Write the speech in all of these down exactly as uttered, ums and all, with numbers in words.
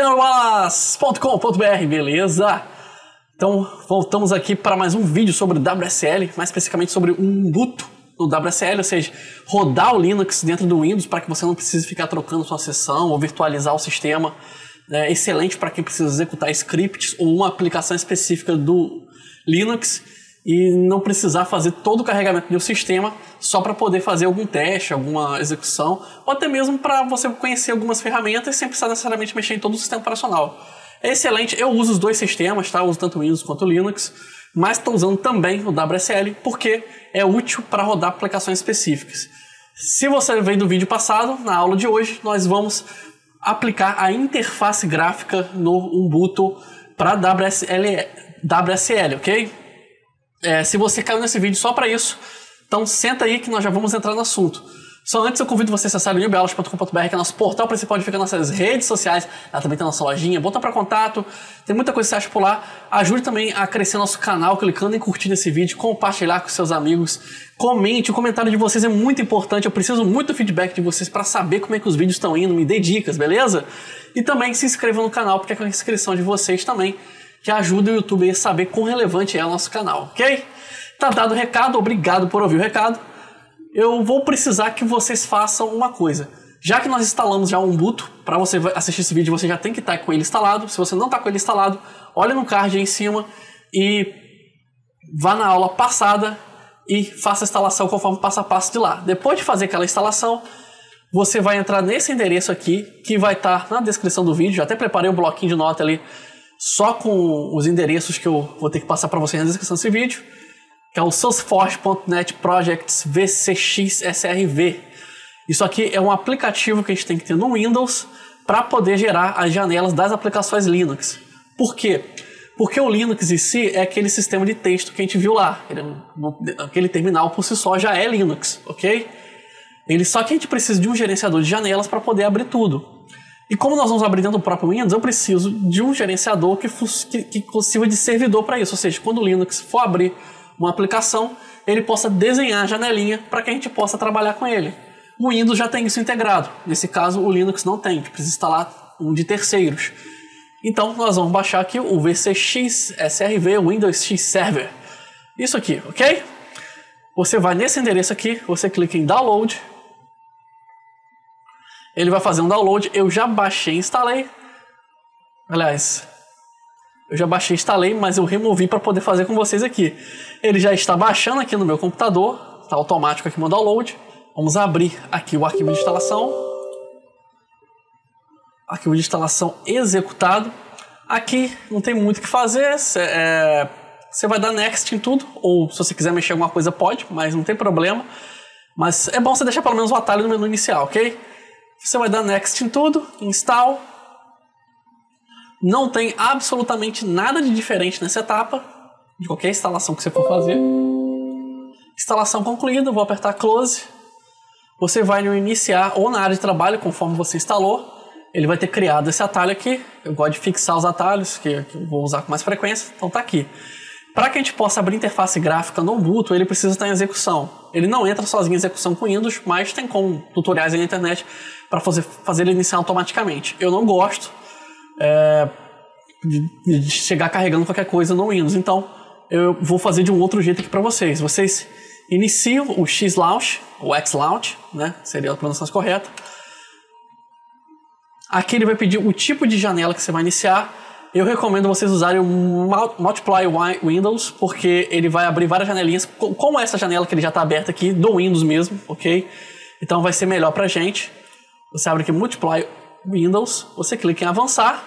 senhor wallace ponto com ponto br, beleza? Então, voltamos aqui para mais um vídeo sobre W S L, mais especificamente sobre um Ubuntu no W S L, ou seja, rodar o Linux dentro do Windows para que você não precise ficar trocando sua sessão ou virtualizar o sistema. É excelente para quem precisa executar scripts ou uma aplicação específica do Linux e não precisar fazer todo o carregamento do sistema só para poder fazer algum teste, alguma execução, ou até mesmo para você conhecer algumas ferramentas sem precisar necessariamente mexer em todo o sistema operacional. É excelente, eu uso os dois sistemas, tá? Eu uso tanto o Windows quanto o Linux, mas estou usando também o W S L porque é útil para rodar aplicações específicas. Se você veio do vídeo passado, na aula de hoje, nós vamos aplicar a interface gráfica no Ubuntu para W S L, W S L, ok? É, se você caiu nesse vídeo só para isso, então senta aí que nós já vamos entrar no assunto. Só antes eu convido você a acessar o new bellas ponto com ponto br, que é nosso portal principal onde fica nossas redes sociais. Lá também tem a nossa lojinha, bota para contato, tem muita coisa que você acha por lá. Ajude também a crescer nosso canal clicando em curtir esse vídeo, compartilhar com seus amigos. Comente, o comentário de vocês é muito importante, eu preciso muito do feedback de vocês para saber como é que os vídeos estão indo, me dê dicas, beleza? E também se inscrevam no canal, porque é com a inscrição de vocês também que ajuda o YouTube a saber quão relevante é o nosso canal, ok? Tá dado o recado, obrigado por ouvir o recado. Eu vou precisar que vocês façam uma coisa. Já que nós instalamos já o Ubuntu, para você assistir esse vídeo você já tem que estar com ele instalado. Se você não está com ele instalado, olha no card aí em cima e vá na aula passada e faça a instalação conforme passo a passo de lá. Depois de fazer aquela instalação, você vai entrar nesse endereço aqui, que vai estar na descrição do vídeo. Já até preparei um bloquinho de nota ali, só com os endereços que eu vou ter que passar para vocês na descrição desse vídeo, que é o salesforce ponto net projects v c x s r v. Isso aqui é um aplicativo que a gente tem que ter no Windows para poder gerar as janelas das aplicações Linux. Por quê? Porque o Linux em si é aquele sistema de texto que a gente viu lá. Ele, aquele terminal por si só já é Linux, ok? Ele, só que a gente precisa de um gerenciador de janelas para poder abrir tudo. E como nós vamos abrir dentro do próprio Windows, eu preciso de um gerenciador que, que, que sirva de servidor para isso. Ou seja, quando o Linux for abrir uma aplicação, ele possa desenhar a janelinha para que a gente possa trabalhar com ele. O Windows já tem isso integrado. Nesse caso, o Linux não tem. A gente precisa instalar um de terceiros. Então, nós vamos baixar aqui o V C X S R V, Windows X Server. Isso aqui, ok? Você vai nesse endereço aqui, você clica em Download. Ele vai fazer um download. Eu já baixei e instalei. Aliás, eu já baixei e instalei, mas eu removi para poder fazer com vocês aqui. Ele já está baixando aqui no meu computador. Está automático aqui no download. Vamos abrir aqui o arquivo de instalação. Arquivo de instalação executado. Aqui não tem muito o que fazer. Você é, vai dar next em tudo. Ou se você quiser mexer em alguma coisa pode, mas não tem problema. Mas é bom você deixar pelo menos o atalho no menu inicial, ok? Você vai dar next em tudo, install. Não tem absolutamente nada de diferente nessa etapa, de qualquer instalação que você for fazer. Instalação concluída, vou apertar close. Você vai no iniciar ou na área de trabalho, conforme você instalou. Ele vai ter criado esse atalho aqui. Eu gosto de fixar os atalhos, que eu vou usar com mais frequência, então tá aqui. Para que a gente possa abrir interface gráfica no Ubuntu, ele precisa estar em execução. Ele não entra sozinho em execução com Windows, mas tem como tutoriais aí na internet para fazer, fazer ele iniciar automaticamente. Eu não gosto é, de, de chegar carregando qualquer coisa no Windows, então eu vou fazer de um outro jeito aqui para vocês. Vocês iniciam o X-Launch, o X-Launch, né? Seria a pronúncia correta. Aqui ele vai pedir o tipo de janela que você vai iniciar. Eu recomendo vocês usarem o Multiply Windows, porque ele vai abrir várias janelinhas, como essa janela que ele já está aberta aqui, do Windows mesmo, ok? Então vai ser melhor pra gente. Você abre aqui Multiply Windows, você clica em avançar.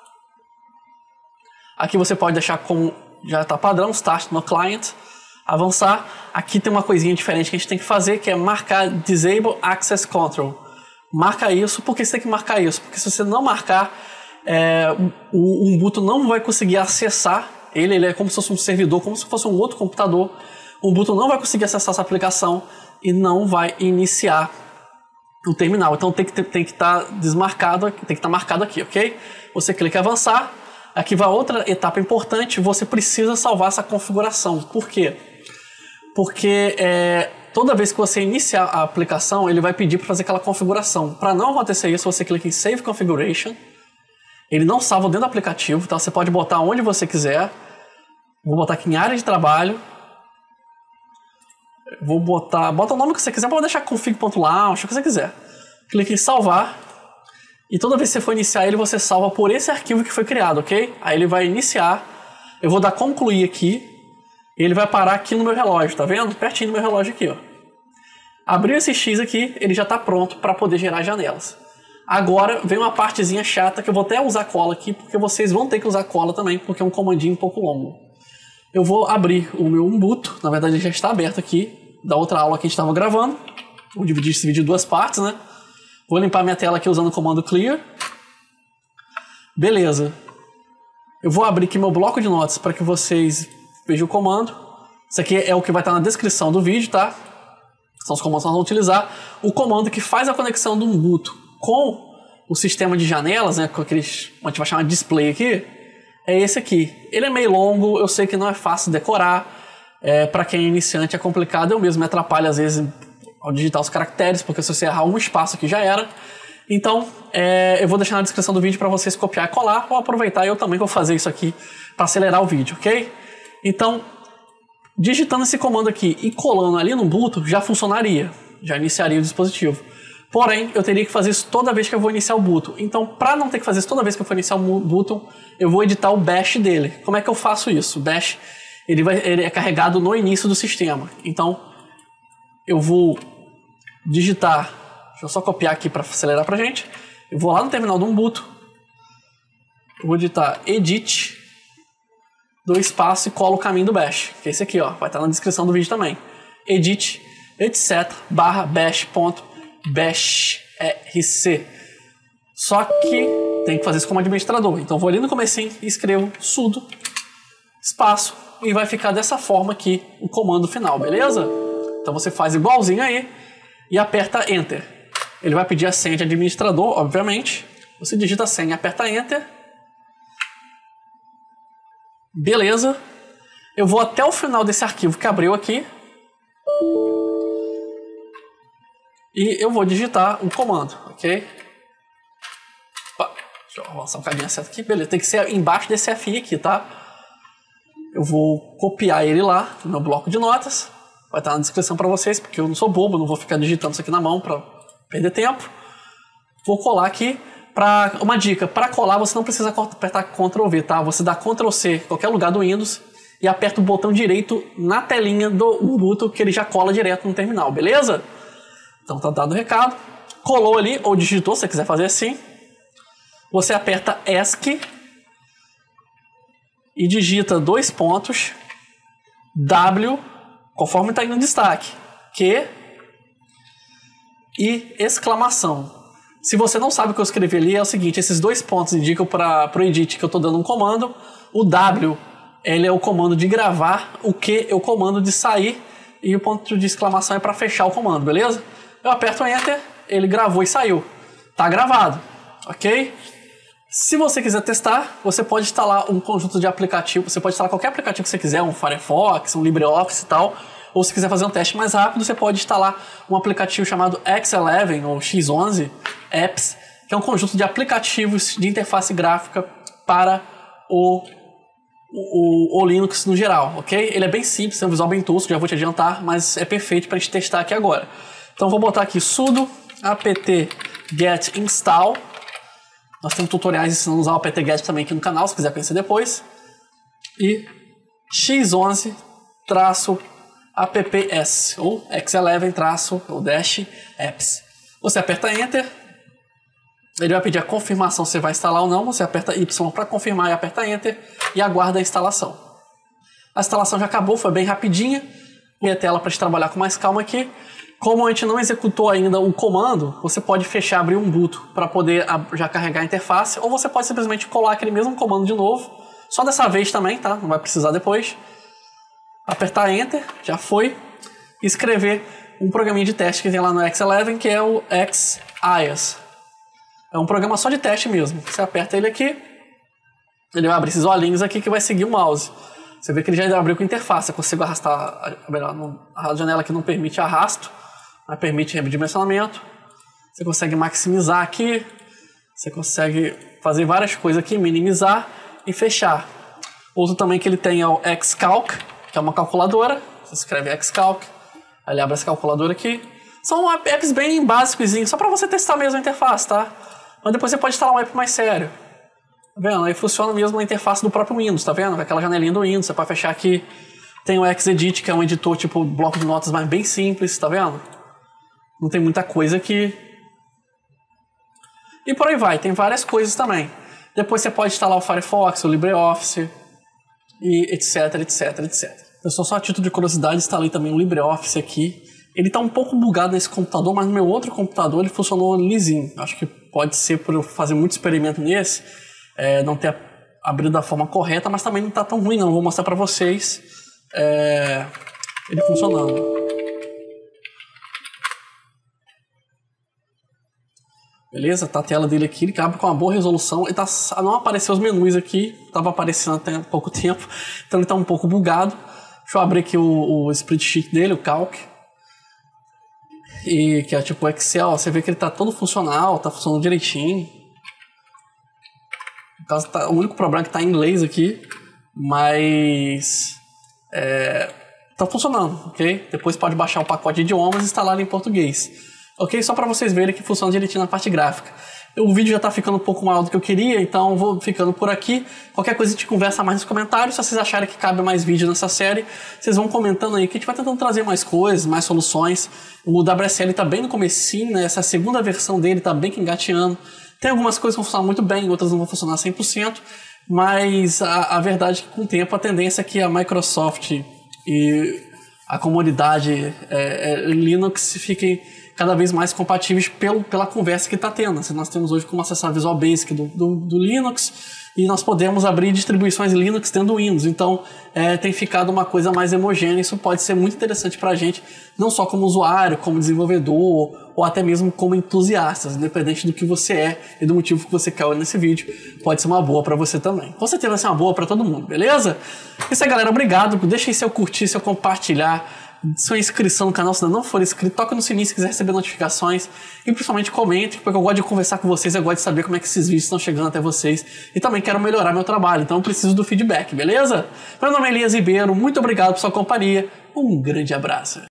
Aqui você pode deixar como já está padrão, Start no Client, avançar. Aqui tem uma coisinha diferente que a gente tem que fazer, que é marcar Disable Access Control. Marca isso, por que você tem que marcar isso? Porque se você não marcar, É, o, o Ubuntu não vai conseguir acessar ele, ele é como se fosse um servidor, como se fosse um outro computador. O Ubuntu não vai conseguir acessar essa aplicação e não vai iniciar o terminal. Então tem que ter, tem que estar desmarcado, tem que estar marcado aqui, ok? Você clica em avançar. Aqui vai outra etapa importante. Você precisa salvar essa configuração. Por quê? Porque é, toda vez que você iniciar a aplicação, ele vai pedir para fazer aquela configuração. Para não acontecer isso, você clica em Save Configuration. Ele não salva dentro do aplicativo, tá? Você pode botar onde você quiser. Vou botar aqui em área de trabalho. Vou botar... Bota o nome que você quiser, pode deixar config.launch, o que você quiser. Clique em salvar. E toda vez que você for iniciar ele, você salva por esse arquivo que foi criado, ok? Aí ele vai iniciar. Eu vou dar concluir aqui. E ele vai parar aqui no meu relógio, tá vendo? Pertinho do meu relógio aqui, ó. Abriu esse X aqui, ele já está pronto para poder gerar janelas. Agora vem uma partezinha chata que eu vou até usar cola aqui, porque vocês vão ter que usar cola também, porque é um comandinho um pouco longo. Eu vou abrir o meu Ubuntu, na verdade ele já está aberto aqui, da outra aula que a gente estava gravando. Vou dividir esse vídeo em duas partes, né? Vou limpar minha tela aqui usando o comando clear. Beleza. Eu vou abrir aqui meu bloco de notas para que vocês vejam o comando. Isso aqui é o que vai estar na descrição do vídeo, tá? São os comandos que nós vamos utilizar. O comando que faz a conexão do Ubuntu com o sistema de janelas, né, com aqueles, a gente vai chamar de display aqui, é esse aqui. Ele é meio longo, eu sei que não é fácil de decorar, é, para quem é iniciante é complicado, eu mesmo me atrapalho às vezes ao digitar os caracteres, porque se você errar um espaço aqui já era. Então, é, eu vou deixar na descrição do vídeo para vocês copiar e colar, ou aproveitar, eu também vou fazer isso aqui para acelerar o vídeo, ok? Então, digitando esse comando aqui e colando ali no Ubuntu, já funcionaria, já iniciaria o dispositivo. Porém, eu teria que fazer isso toda vez que eu vou iniciar o Ubuntu. Então, para não ter que fazer isso toda vez que eu for iniciar o Ubuntu, eu vou editar o bash dele. Como é que eu faço isso? O bash ele vai, ele é carregado no início do sistema. Então, eu vou digitar, deixa eu só copiar aqui para acelerar para a gente. Eu vou lá no terminal do Ubuntu, eu vou digitar edit, do espaço e colo o caminho do bash, que é esse aqui, ó, vai estar na descrição do vídeo também. Edit, etc, barra bash ponto bash rc. Só que tem que fazer isso como administrador. Então vou ali no comecinho e escrevo sudo espaço e vai ficar dessa forma aqui o comando final, beleza? Então você faz igualzinho aí e aperta Enter. Ele vai pedir a senha de administrador, obviamente. Você digita a senha, aperta Enter. Beleza. Eu vou até o final desse arquivo que abriu aqui. E eu vou digitar um comando, ok? Opa, deixa eu avançar um bocadinho a seta aqui. Beleza, tem que ser embaixo desse F I aqui, tá? Eu vou copiar ele lá no meu bloco de notas. Vai estar na descrição para vocês, porque eu não sou bobo, não vou ficar digitando isso aqui na mão para perder tempo. Vou colar aqui. Pra, uma dica, para colar você não precisa apertar control V, tá? Você dá control C em qualquer lugar do Windows e aperta o botão direito na telinha do Ubuntu, que ele já cola direto no terminal, beleza? Então tá dado o recado. Colou ali, ou digitou, se você quiser fazer assim. Você aperta ESC e digita dois pontos W, conforme está aí no destaque, Q e exclamação. Se você não sabe o que eu escrevi ali, é o seguinte, esses dois pontos indicam para o edit que eu estou dando um comando. O W, ele é o comando de gravar, o Q é o comando de sair e o ponto de exclamação é para fechar o comando, beleza? Eu aperto Enter, ele gravou e saiu. Tá gravado, ok? Se você quiser testar, você pode instalar um conjunto de aplicativos, você pode instalar qualquer aplicativo que você quiser, um Firefox, um LibreOffice e tal. Ou se quiser fazer um teste mais rápido, você pode instalar um aplicativo chamado X onze ou X onze Apps, que é um conjunto de aplicativos de interface gráfica para o, o, o Linux no geral, ok? Ele é bem simples, é um visual bem tosco, já vou te adiantar, mas é perfeito para a gente testar aqui agora. Então vou botar aqui sudo apt-get install. Nós temos tutoriais ensinando a usar o apt-get também aqui no canal, se quiser conhecer depois. E X onze traço apps ou X onze traço ou dash apps. Você aperta Enter, ele vai pedir a confirmação se você vai instalar ou não. Você aperta Y para confirmar e aperta Enter e aguarda a instalação. A instalação já acabou, foi bem rapidinha. Minha tela para te trabalhar com mais calma aqui. Como a gente não executou ainda o comando, você pode fechar, abrir um Ubuntu para poder já carregar a interface, ou você pode simplesmente colar aquele mesmo comando de novo, só dessa vez também, tá? Não vai precisar depois. Apertar Enter, já foi, e escrever um programinha de teste que tem lá no X onze, que é o X I A S. É um programa só de teste mesmo. Você aperta ele aqui, ele vai abrir esses olhinhos aqui que vai seguir o mouse. Você vê que ele já abriu com interface. Eu consigo arrastar, a janela aqui não permite arrasto, mas permite redimensionamento. Você consegue maximizar aqui, você consegue fazer várias coisas aqui, minimizar e fechar. Outro também que ele tem é o Xcalc, que é uma calculadora. Você escreve Xcalc, aí ele abre essa calculadora aqui. São apps bem básicos, só para você testar mesmo a interface, tá? Mas depois você pode instalar um app mais sério. Tá vendo? Aí funciona mesmo na interface do próprio Windows, tá vendo? Aquela janelinha do Windows, você pode fechar aqui. Tem o Xedit, que é um editor tipo bloco de notas, mas bem simples, tá vendo? Não tem muita coisa aqui. E por aí vai, tem várias coisas também. Depois você pode instalar o Firefox, o LibreOffice, e etc, etc, etcétera. Eu só, só a título de curiosidade instalei também o LibreOffice aqui. Ele está um pouco bugado nesse computador, mas no meu outro computador ele funcionou lisinho. Acho que pode ser por eu fazer muito experimento nesse, é, não ter abrido da forma correta, mas também não está tão ruim não. Vou mostrar para vocês é, ele funcionando. Beleza? Tá a tela dele aqui, ele abre com uma boa resolução. Ele tá, não apareceu os menus aqui, estava aparecendo até há pouco tempo, então ele está um pouco bugado. Deixa eu abrir aqui o, o spreadsheet dele, o Calc. E que é tipo Excel, você vê que ele está todo funcional, está funcionando direitinho. No caso, tá, o único problema é que está em inglês aqui, mas é, tá funcionando, ok? Depois pode baixar o pacote de idiomas e instalar ele em português. Ok? Só para vocês verem que funciona direitinho na parte gráfica. O vídeo já está ficando um pouco maior do que eu queria, então vou ficando por aqui. Qualquer coisa a gente conversa mais nos comentários. Se vocês acharem que cabe mais vídeo nessa série, vocês vão comentando aí que a gente vai tentando trazer mais coisas, mais soluções. O W S L está bem no comecinho, né? Essa segunda versão dele está bem que engateando. Tem algumas coisas que vão funcionar muito bem, outras não vão funcionar cem por cento. Mas a, a verdade é que com o tempo a tendência é que a Microsoft e a comunidade é, é, Linux fiquem cada vez mais compatíveis pelo, pela conversa que está tendo. Nós temos hoje como acessar a Visual Basic do, do, do Linux e nós podemos abrir distribuições Linux dentro do Windows. Então é, tem ficado uma coisa mais homogênea. Isso pode ser muito interessante para a gente, não só como usuário, como desenvolvedor ou até mesmo como entusiastas, independente do que você é e do motivo que você quer olhar nesse vídeo. Pode ser uma boa para você também. Com certeza vai ser uma boa para todo mundo, beleza? Isso aí, galera. Obrigado. Deixem seu curtir, seu compartilhar. Sua inscrição no canal, se ainda não for inscrito, toca no sininho se quiser receber notificações e principalmente comente, porque eu gosto de conversar com vocês, eu gosto de saber como é que esses vídeos estão chegando até vocês e também quero melhorar meu trabalho, então eu preciso do feedback, beleza? Meu nome é Elias Ribeiro, muito obrigado por sua companhia, um grande abraço.